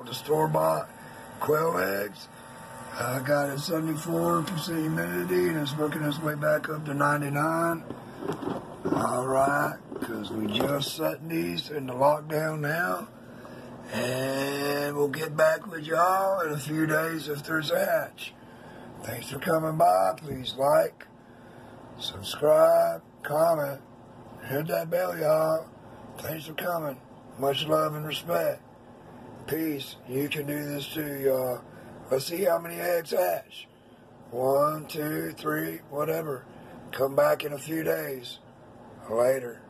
the store-bought quail eggs. I got it 74% humidity, and it's working its way back up to 99. Alright, because we just set these in the lockdown now. And we'll get back with y'all in a few days if there's a hatch. Thanks for coming by. Please like, subscribe, comment, hit that bell, y'all. Thanks for coming. Much love and respect. Peace. You can do this too, y'all. Let's see how many eggs hatch. 1, 2, 3, whatever. Come back in a few days. Later.